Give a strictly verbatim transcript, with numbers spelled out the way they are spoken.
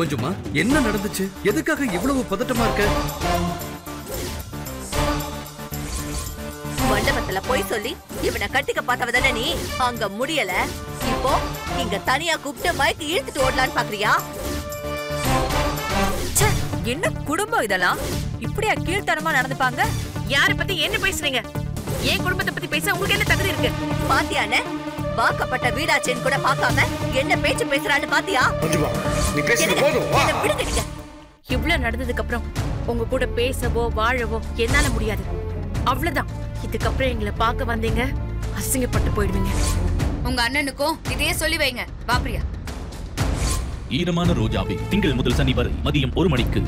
மஞ்சுமா, என்ன நடந்துச்சு? எதுக்காக இவ்வளவு பதட்டமா இருக்க? மண்டபத்துல போய் சொல்லி இவனை கட்டிக்க பார்த்தவதானே நீ? அங்க முடியல, இப்போ இங்க தனியா கூப்பிட்டு மைக்கு இழுத்துட்டு ஓடலான்னு பாக்குறியா? என்ன குடும்பம் இதெல்லாம்? இப்படியா கீழ்த்தனமா நடந்துப்பாங்க? யார பத்தி என்ன பேசுறீங்க? ஏன் குடும்பத்தை பத்தி பேச உங்களுக்கு என்ன தகுதி இருக்கு? பாத்தியானே, வாக்கப்பட்ட வீடாச்சேன்னு கூட பாக்காம என்ன பேச்சு பேசுறான்னு பாத்தியா? இவ்வளவு நடந்ததுக்கு அப்புறம் உங்க கூட பேசவோ வாழவோ என்னால முடியாது. அவ்வளவுதான். இதுக்கப்புறம் எங்களை பார்க்க வந்தீங்க, அசிங்கப்பட்டு போயிடுவீங்க. உங்க அண்ணனுக்கும் இதையே சொல்லி வைங்க. பாப்ரியா. ஈரமான ரோஜாவை திங்கள் முதல் சனி வரை மதியம் ஒரு மணிக்கு